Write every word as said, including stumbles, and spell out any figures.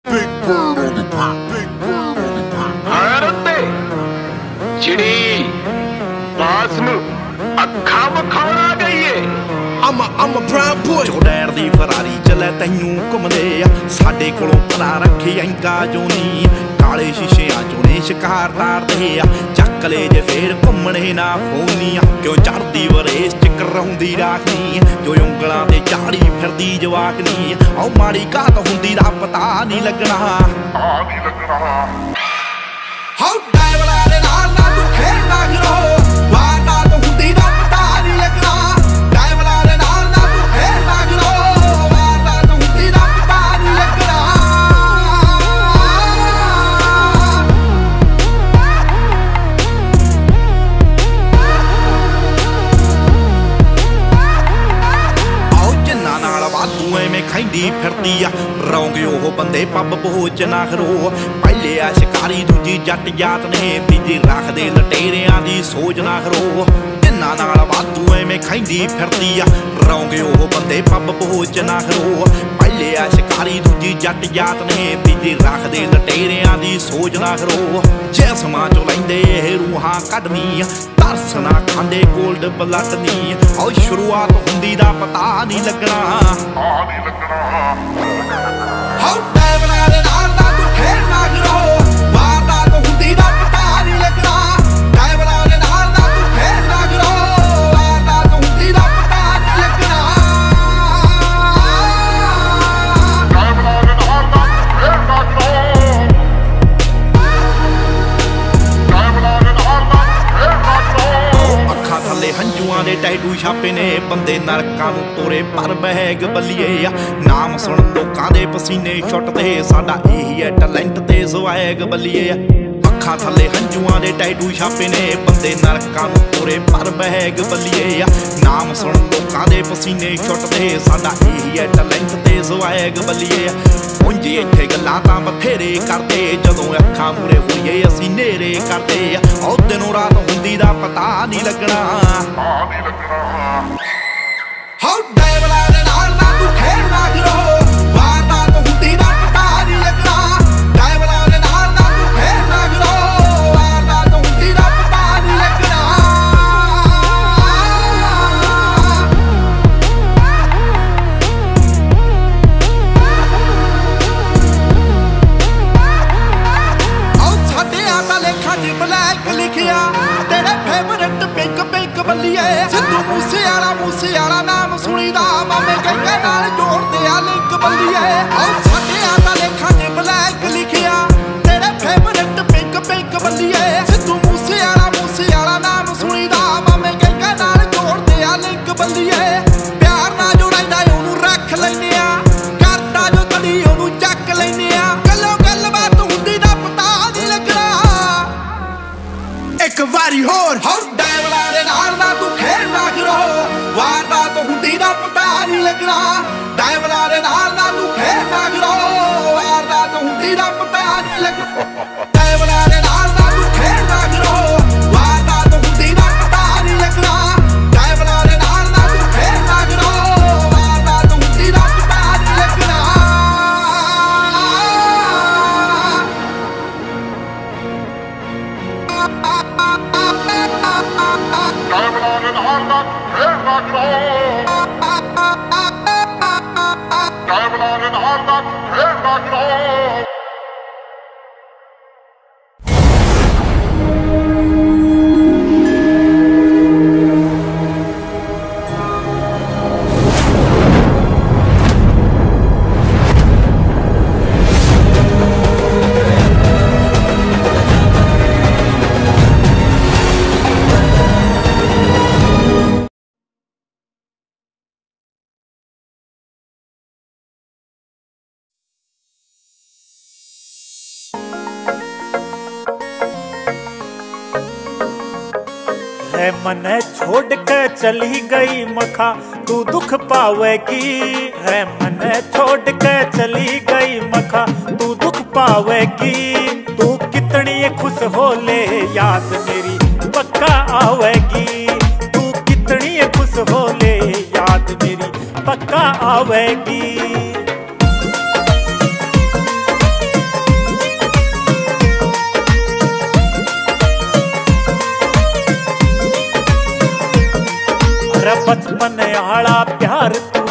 Big bird on the beat. Big bird on the beat. Harate, chidi, baasnu, ਅੱਖਾਂ ਵਿਖਾਉਣ ਆ ਗਈ ਏ। I'm a I'm a brown boy. ਜੋ ਡੈਰ ਦੀ ਫਰਾਰੀ ਚੱਲੇ ਤੈਨੂੰ ਘੁੰਮਦੇ ਆ, ਸਾਡੇ ਕੋਲੋਂ ਪਤਾ ਰੱਖੀ ਐਂਕਾ ਜੋ ਨੀ। ਕਾਲੇ ਸ਼ੀਸ਼ਿਆਂ ਚੋਂ ਨੇ ਸ਼ਿਕਾਰ ਤਾਰਦੇ ਆ, ਚੱਕ ਲੈ ਜੇ ਫੇਰ ਘੁੰਮਣੇ ਨਾ ਫੋਨੀਆਂ। ਕਿਉਂ ਚੜਦੀ ਵਰੇਸ ਚ ਕਰਾਉਂਦੀ ਰਾਖਨੀ, ਜੋ ਉਂਗਲਾਂ ਤੇ ਝਾੜੀ ਫਿਰਦੀ ਜਵਾਕਨੀ। ਆਓ ਮਾੜੀ ਘਾਤ ਹੁੰਦੀ ਦਾ ਪਤਾ ਨਹੀਂ ਲੱਗਣਾ, ਆ ਨਹੀਂ ਲੱਗਣਾ। ਹਾਉ ਡਾਇਵਰਾਂ ਦੇ ਨਾਲ ਨਾ ਤੂੰ ਖੇਡਣਾ ਕਰੋ, ਵਾਰ ਨਾ ਤੂੰ ਹੁੰਦੀ ਦਾ ਪਤਾ ਨਹੀਂ ਲੱਗਣਾ। ਡਾਇਵਰਾਂ ਦੇ ਨਾਲ ਨਾ ਤੂੰ ਖੇਡਣਾ ਕਰੋ, ਵਾਰ ਨਾ ਤੂੰ ਹੁੰਦੀ ਦਾ ਪਤਾ ਨਹੀਂ ਲੱਗਣਾ। ਆਓ ਜਿੰਨਾ ਨਾਲ ਵਾਧੂ ਐਵੇਂ ਖਾਂਦੀ ਫਿਰਦੀ ਆ, ਰੌਂਗੇ ਉਹ ਬੰਦੇ ਪੱਬ ਪਹੁੰਚ ਨਾ ਕਰੋ। ਪਹਿਲੇ ਆ ਸ਼ਿਕਾਰੀ ਦੂਜੀ ਜੱਟ ਜਾਤ ਨੇ, ਤੀਜੀ ਰੱਖਦੇ ਲਟੇਰਿਆਂ ਦੀ ਸੋਚ ਨਾ ਕਰੋ। ਜਿੰਨਾ ਨਾਲ ਵਾਧੂ ਐਵੇਂ ਖਾਂਦੀ ਫਿਰਦੀ ਆ, ਰੌਂਗੇ ਉਹ ਬੰਦੇ ਪੱਬ ਪਹੁੰਚ ਨਾ ਕਰੋ। ਪਹਿਲੇ ਆ ਸ਼ਿਕਾਰੀ ਦੂਜੀ ਜੱਟ ਜਾਤ ਨੇ, ਤੀਜੀ ਰੱਖਦੇ ਲਟੇਰਿਆਂ ਦੀ ਸੋਚ ਨਾ ਕਰੋ। ਜਿਸਮਾਂ ਚੋਂ ਲੈਂਦੇ ਇਹ ਰੂਹਾਂ ਕੱਢਣੀ, ਤਰਸ ਨਾ ਖਾਂਦੇ ਗੋਲਡ ਬਲੱਡ ਨੀ। ਆਓ ਸ਼ੁਰੂਆਤ ਹੁੰਦੀ ਦਾ ਪਤਾ ਨਹੀਂ ਲੱਗਣਾ, ਆ ਨਹੀਂ ਲੱਗਣਾ। ਹਾਉ ਡਾਇਵਰਾਂ ਦੇ ਨਾਲ ਨਾ ਤੂੰ ਖੇਡਣਾ ਕਰੋ, ਵਾਰ ਨਾ ਤੂੰ ਹੁੰਦੀ ਦਾ ਪਤਾ ਨਹੀਂ ਲੱਗਣਾ। ਡਾਇਵਰਾਂ ਦੇ ਨਾਲ ਨਾ ਤੂੰ ਖੇਡਣਾ ਕਰੋ, ਵਾਰ ਨਾ ਤੂੰ ਹੁੰਦੀ ਦਾ ਪਤਾ ਨਹੀਂ ਲੱਗਣਾ। ਡਾਇਵਰਾਂ ਦੇ ਨਾਲ ਨਾ ਤੂੰ ਖੇਡਣਾ ਕਰੋ, ਡਾਇਵਰਾਂ ਦੇ ਨਾਲ ਨਾ ਤੂੰ ਖੇਡਣਾ ਕਰੋ। ਅੱਖਾਂ ਥੱਲੇ ਹੰਝੂਆਂ ਦੇ ਟੈਟੂ ਛਾਪੇ ਨੇ, ਬੰਦੇ ਨਰਕਾਂ ਨੂੰ ਤੋਰੇ ਪਰ ਬਹਿਗ ਬੱਲੀਏ ਆ। ਨਾਮ ਸੁਣ ਲੋਕਾਂ ਦੇ ਪਸੀਨੇ ਛੁੱਟਦੇ, ਸਾਡਾ ਇਹੀ ਹੈ ਟੈਲੈਂਟ ਤੇ ਸਵੈਗ ਬੱਲੀਏ ਆ। ਅੱਖਾਂ ਥੱਲੇ ਹੰਝੂਆਂ ਦੇ ਟੈਟੂ ਛਾਪੇ ਨੇ, ਬੰਦੇ ਨਰਕਾਂ ਨੂੰ ਤੋਰੇ ਪਰ ਬਹਿਗ ਬੱਲੀਏ ਆ। ਨਾਮ ਸੁਣ ਲੋਕਾਂ ਦੇ ਪਸੀਨੇ ਛੁੱਟਦੇ, ਸਾਡਾ ਇਹੀ ਹੈ ਟੈਲੈਂਟ ਤੇ ਸਵੈਗ ਬੱਲੀਏ ਆ। ਉਂਝ ਇੱਥੇ ਗੱਲਾਂ ਤਾਂ ਬਥੇਰੇ ਕਰਦੇ, ਜਦੋਂ ਅੱਖਾਂ ਮੂਰੇ ਹੋਈਏ ਅਸੀਂ ਨੇਰੇ ਕਰਦੇ ਆ। ਉਹ ਦਿਨੋਂ ਰਾਤ ਹੁੰਦੀ ਦਾ ਪਤਾ ਨਹੀਂ ਲੱਗਣਾ, ਆ ਨਹੀਂ ਲੱਗਣਾ। ਹਾਉ ਡਾਇਵਰਾਂ ਦੇ ਨਾਲ ਨਾ ਤੂੰ ਖੇਡਣਾ ਕਰੋ, ਵਾਰ ਨਾ ਤੂੰ ਹੁੰਦੀ ਦਾ ਪਤਾ ਨਹੀਂ ਲੱਗਣਾ। ਡਾਇਵਰਾਂ ਦੇ ਨਾਲ ਨਾ ਤੂੰ ਖੇਡਣਾ ਕਰੋ, ਵਾਰ ਨਾ ਤੂੰ ਹੁੰਦੀ ਦਾ ਪਤਾ ਨਹੀਂ ਲੱਗਣਾ। ਆਓ ਸਾਡੇ ਆ ਤਾਂ ਲੇਖਾਂ 'ਚ ਬਲੈਕ ਲਿਖਿਆ, ਤੇਰੇ ਫੇਵਰਟ ਪਿੰਕ ਪਿੰਕ ਬੱਲੀਏ। ਸਿੱਧੂ ਮੂਸੇ ਵਾਲਾ ਮੂਸੇ ਵਾਲਾ ਨਾਮ ਸੁਣੀਦਾ, ਮਾਮੇ ਕਹਿੰਦੇ ਨਾਲ ਜੋੜਦੇ ਆ ਲਿੰਕ ਬੱਲੀਏ। ਆਓ ਸਾਡੇ ਆ ਤਾਂ ਲੇਖਾਂ 'ਚ ਬਲੈਕ ਲਿਖਿਆ, ਤੇਰੇ ਫੇਵਰਟ ਪਿੰਕ ਪਿੰਕ ਬੱਲੀਏ। ਸਿੱਧੂ ਮੂਸੇ ਵਾਲਾ ਮੂਸੇ ਵਾਲਾ ਨਾਮ ਸੁਣੀਦਾ, ਮਾਮੇ ਕਹਿੰਦੇ ਨਾਲ ਜੋੜਦੇ ਆ ਲਿੰਕ ਬੱਲੀਏ। ਪਿਆਰ ਨਾਲ ਜੋ ਰਹਿੰਦਾ ਉਹਨੂੰ ਰੱਖ ਲੈਨੇ ਆ, ਕਰਦਾ ਜੋ ਤੜੀ ਉਹਨੂੰ ਚੱਕ ਲੈਨੇ ਆ। ਗੱਲੋਂ ਗੱਲਬਾਤ ਹੁੰਦੀ ਦਾ ਪਤਾ ਨਹੀਂ ਲੱਗਣਾ। ਇੱਕ ਵਾਰੀ ਹੋਰ ਹਾਉ ਡਾਇਵਰਾਂ ਦੇ ਨਾਲ ਨਾ ਤੂੰ ਖੇਡਣਾ ਕਰੋ, ਵਾਰ ਨਾ ਤੂੰ ਹੁੰਦੀ ਦਾ ਪਤਾ ਨਹੀਂ ਲੱਗਣਾ। ਡਾਇਵਰਾਂ ਦੇ ਨਾਲ ਨਾ ਤੂੰ ਖੇਡਣਾ ਕਰੋ, ਵਾਰ ਨਾ ਤੂੰ ਹੁੰਦੀ ਦਾ ਪਤਾ ਨਹੀਂ ਲੱਗਣਾ। ਡਾਇਵਰਾਂ ਦੇ ਨਾਲ ਨਾ ਤੂੰ ਖੇਡਣਾ ਕਰੋ, ਵਾਰ ਨਾ ਤੂੰ ਹੁੰਦੀ ਦਾ ਪਤਾ ਨਹੀਂ ਲੱਗਣਾ। ਡਾਇਵਰਾਂ ਦੇ ਨਾਲ ਨਾ ਤੂੰ ਖੇਡਣਾ ਕਰੋ, ਵਾਰ ਨਾ ਤੂੰ ਹੁੰਦੀ ਦਾ ਪਤਾ ਨਹੀਂ ਲੱਗਣਾ। ਡਾਇਵਰਾਂ ਦੇ ਨਾਲ ਨਾ ਤੂੰ ਖੇਡਣਾ ਕਰੋ, ਡਾਇਵਰਾਂ ਦੇ ਨਾਲ ਨਾ ਤੂੰ ਖੇਡਣਾ ਕਰੋ। है मन छोड़ के चली गई मखा तू दुख पावेगी। है मन छोड़ के चली गई मखा तू दुख पावेगी। तू कितनी खुश हो ले याद मेरी पक्का आवेगी। तू कितनी खुश हो ले याद मेरी पक्का आवेगी। मेरा बचपन आला प्यार तू